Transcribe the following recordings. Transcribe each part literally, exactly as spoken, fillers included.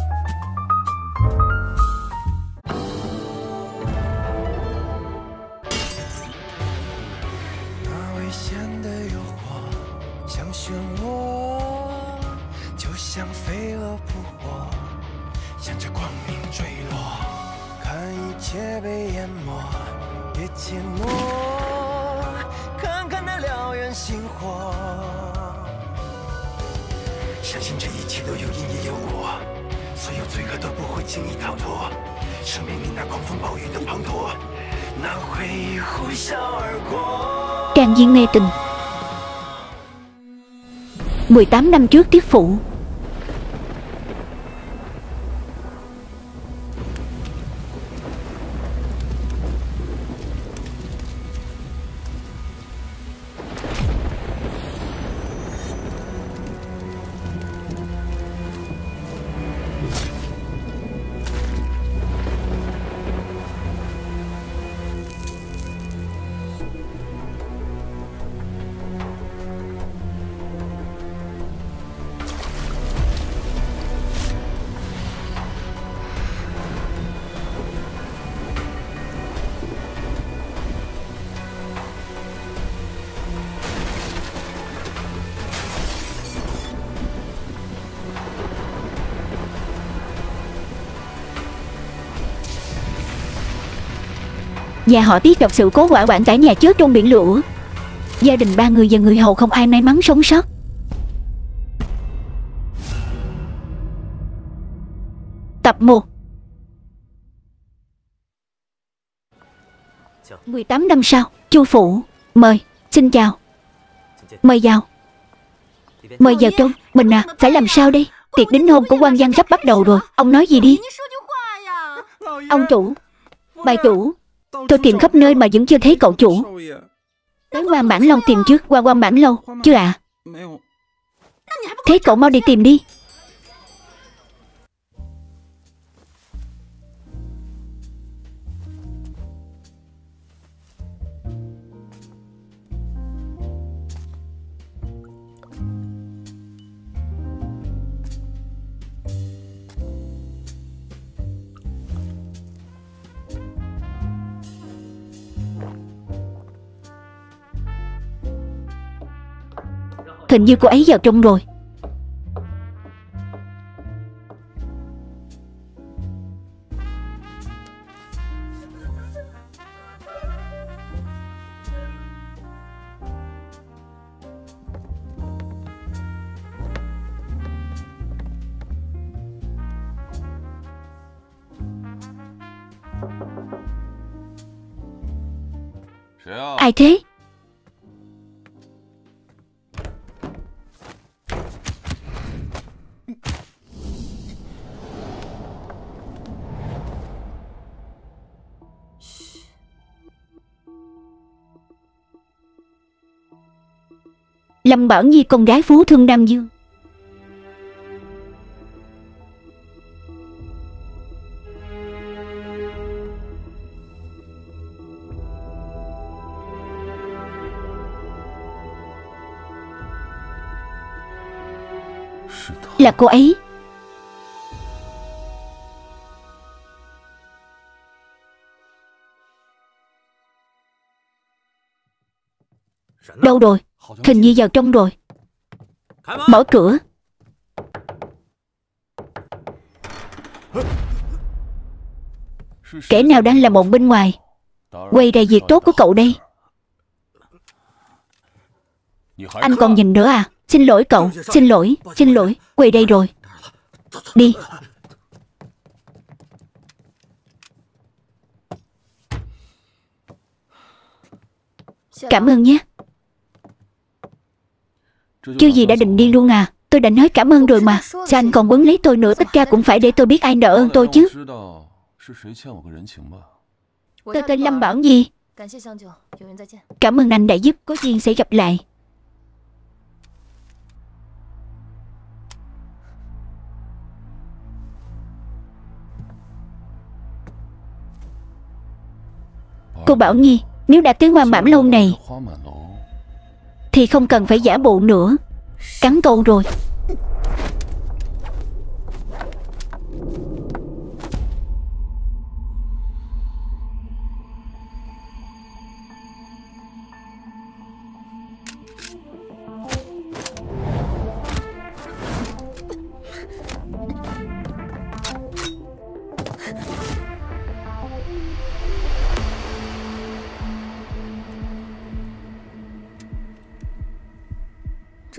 相信这一切都有因也有果，所有罪恶都不会轻易逃脱。生命里那狂风暴雨的滂沱，那回忆呼啸而过。 Càng Duyên mê tình. mười tám năm trước tiếp phụ. Nhà họ Tiết gặp sự cố hỏa hoạn, cả nhà chết trong biển lửa. Gia đình ba người và người hầu không ai may mắn sống sót. Tập một. mười tám năm sau, Chu phụ. Mời. Xin chào. Mời vào. Mời vào trong. Mình à, phải làm sao đây? Tiệc đính hôn của quan văn sắp bắt đầu rồi. Ông nói gì đi. Ông chủ. Bà chủ. Tôi tìm khắp nơi mà vẫn chưa thấy cậu chủ. Tới Quan Bản Lâu tìm trước. Qua Quan Bản Lâu chưa ạ? À? Thế cậu mau đi tìm đi. Hình như cô ấy vào trong rồi. Ai thế? Lâm Bảo Nhi, con gái phú thương Nam Dương. Là cô ấy. Đâu rồi? Hình như vào trong rồi. Mở cửa. Kẻ nào đang làm ồn bên ngoài? Quay ra việc tốt của cậu đây. Anh còn nhìn nữa à? Xin lỗi cậu. Xin lỗi. Xin lỗi. Quay đây rồi. Đi. Cảm ơn nhé. Chưa gì đã định đi luôn à? Tôi đã nói cảm ơn rồi mà. Sao anh còn quấn lấy tôi nữa? Tất cả cũng phải để tôi biết ai nợ ơn tôi chứ. Tôi tên Lâm Bảo Nhi. Cảm ơn anh đã giúp. Có duyên sẽ gặp lại. Cô Bảo Nhi, nếu đã tới Hoa Mãn Lâu này thì không cần phải giả bộ nữa. Cắn câu rồi.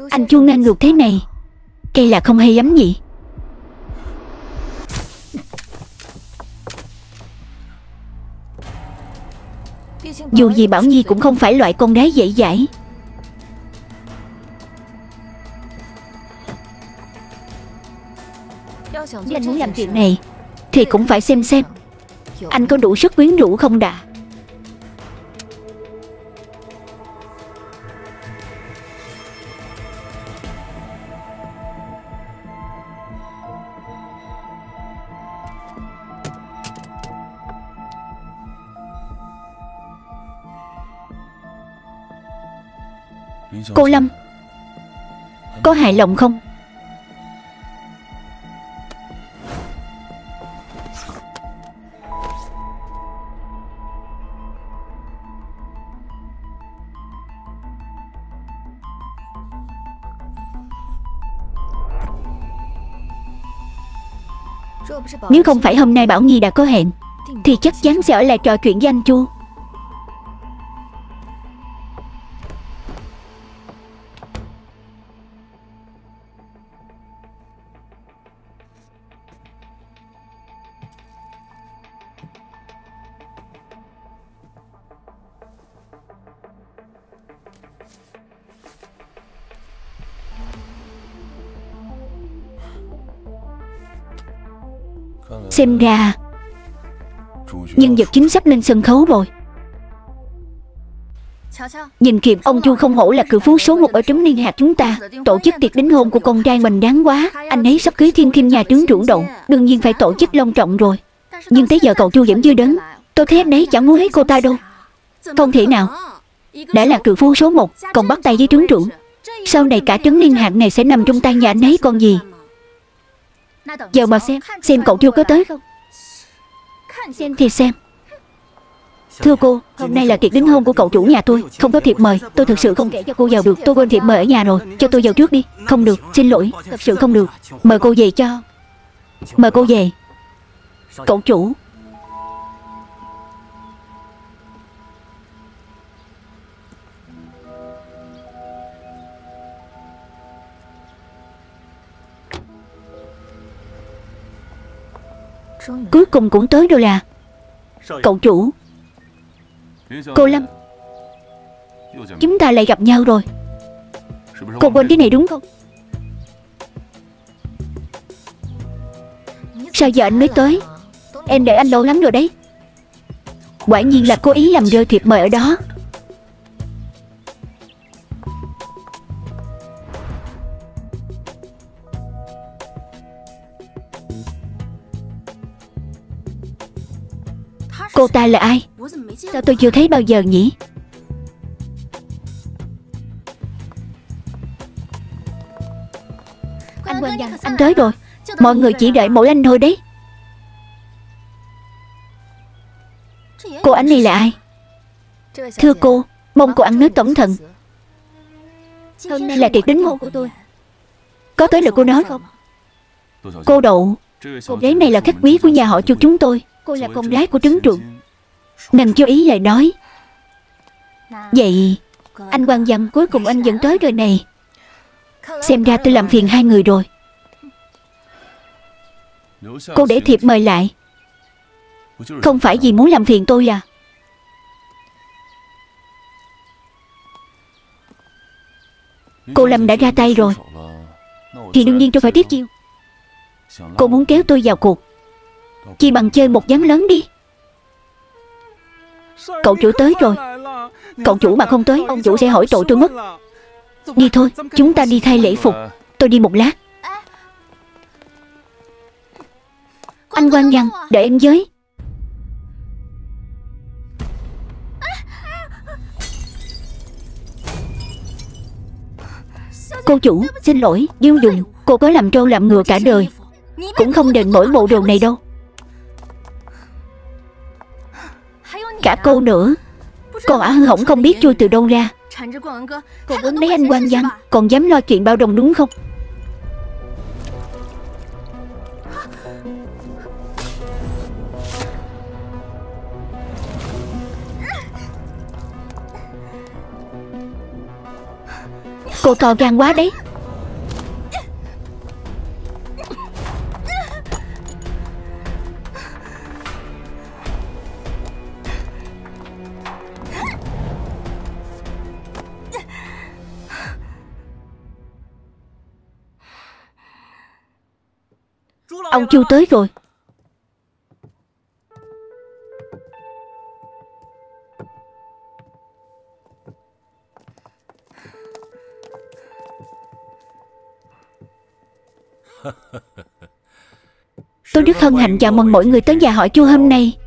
Anh Chu ngang ngược thế này, cây là không hay lắm nhỉ. Dù gì Bảo Nhi cũng không phải loại con gái dễ dãi. Nếu anh muốn làm chuyện này thì cũng phải xem xem anh có đủ sức quyến rũ không đã. Cô Lâm, có hài lòng không? Nếu không phải hôm nay Bảo Nhi đã có hẹn thì chắc chắn sẽ ở lại trò chuyện với anh Chu. Xem ra nhân vật chính sắp lên sân khấu rồi. Nhìn kìa, ông Chu không hổ là cự phú số một ở trấn Liên Hạt chúng ta. Tổ chức tiệc đính hôn của con trai mình đáng quá. Anh ấy sắp cưới thiên kim nhà trứng rủ đậu, đương nhiên phải tổ chức long trọng rồi. Nhưng tới giờ cậu Chu vẫn chưa đến. Tôi thấy anh ấy chẳng muốn thấy cô ta đâu. Không thể nào. Đã là cự phú số một còn bắt tay với trứng rủ, sau này cả trấn Liên Hạt này sẽ nằm trong tay nhà anh ấy còn gì. Giờ mà xem, xem cậu Chu có tới không. Xem thì xem. Thưa cô, hôm nay là tiệc đính hôn của cậu chủ nhà tôi, không có thiệp mời. Tôi thực sự không thể cho cô vào được. Tôi quên thiệp mời ở nhà rồi. Cho tôi vào trước đi. Không được, xin lỗi, thật sự không được. Mời cô về cho. Mời cô về. Cậu chủ. Cuối cùng cũng tới rồi là. Cậu chủ. Cô Lâm, chúng ta lại gặp nhau rồi. Cô quên cái này đúng không? Sao giờ anh mới tới? Em đợi anh lâu lắm rồi đấy. Quả nhiên là cố ý làm rơi thiệp mời ở đó. Cô ta là ai? Sao tôi chưa thấy bao giờ nhỉ? Anh quên rằng anh tới rồi. Mọi người chỉ đợi mỗi anh thôi đấy. Cô anh này là ai? Thưa cô, mong cô ăn nói cẩn thận. Hôm nay là tiệc đính hôn của tôi. Có tới được cô nói không? Cô Đậu, cô gái này là khách quý của nhà họ Chu chúng tôi. Cô là con gái của trấn trưởng, nên chú ý lời nói. Vậy anh Quang Văn, cuối cùng anh vẫn tới rồi này. Xem ra tôi làm phiền hai người rồi. Cô để thiệp mời lại không phải vì muốn làm phiền tôi à? Cô Lâm đã ra tay rồi thì đương nhiên tôi phải tiếp chiêu. Cô muốn kéo tôi vào cuộc, chỉ bằng chơi một ván lớn đi. Cậu chủ tới rồi. Cậu chủ mà không tới, ông chủ sẽ hỏi tội tôi mất. Đi thôi, chúng ta đi thay lễ phục. Tôi đi một lát. Anh Quang Văn, đợi em với. Cô chủ, xin lỗi, Dương Dùng. Cô có làm trâu làm ngựa cả đời cũng không đền nổi bộ đồ này đâu. Cả cô nữa. Còn Ả Hư Hỏng không biết chui từ đâu ra. Cô muốn lấy anh Quang Văn, còn dám lo chuyện bao đồng đúng không? Cô to gan quá đấy. Ông Chu tới rồi. Tôi rất hân hạnh chào mừng mọi người tới nhà họ Chu hôm nay.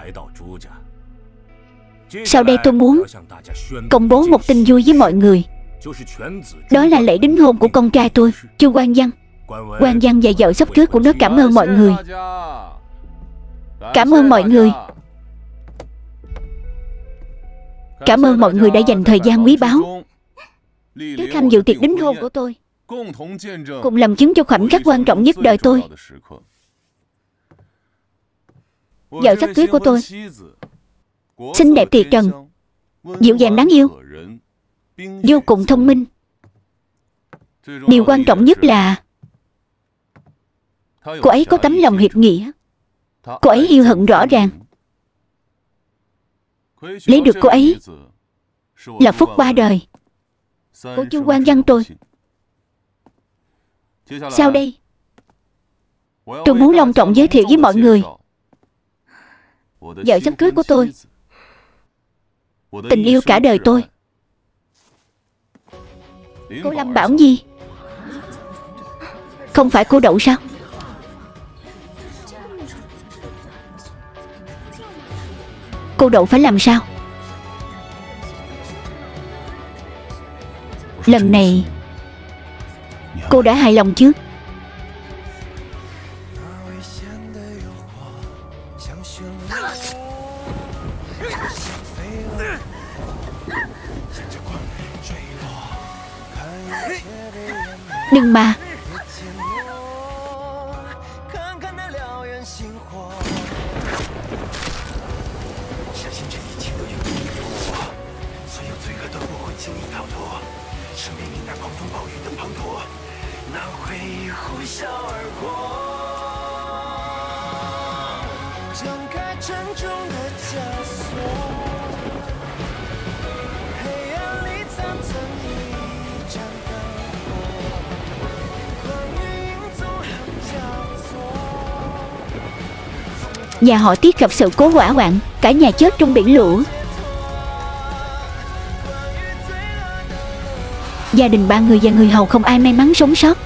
Sau đây tôi muốn công bố một tin vui với mọi người. Đó là lễ đính hôn của con trai tôi, Chu Quang Văn. Quang Văn và vợ sắp cưới của nó cảm ơn mọi người. Cảm ơn mọi người. Cảm ơn mọi người đã dành thời gian quý báu tới tham dự tiệc đính hôn của tôi, cùng làm chứng cho khoảnh khắc quan trọng nhất đời tôi. Vợ sắp cưới của tôi xinh đẹp tuyệt trần, dịu dàng đáng yêu, vô cùng thông minh. Điều quan trọng nhất là cô ấy có tấm lòng hiệp nghĩa. Cô ấy yêu hận rõ ràng. Lấy được cô ấy là phúc ba đời của Chu Quang Văn tôi. Sau đây tôi muốn long trọng giới thiệu với mọi người vợ sắp cưới của tôi, tình yêu cả đời tôi, cô Lâm Bảo Nhi. Không phải cô Đậu sao? Cô Đậu phải làm sao? Lần này cô đã hài lòng chứ? Đừng mà. Nhà họ Tiết gặp sự cố hỏa hoạn, cả nhà chết trong biển lũ. Gia đình ba người và người hầu không ai may mắn sống sót.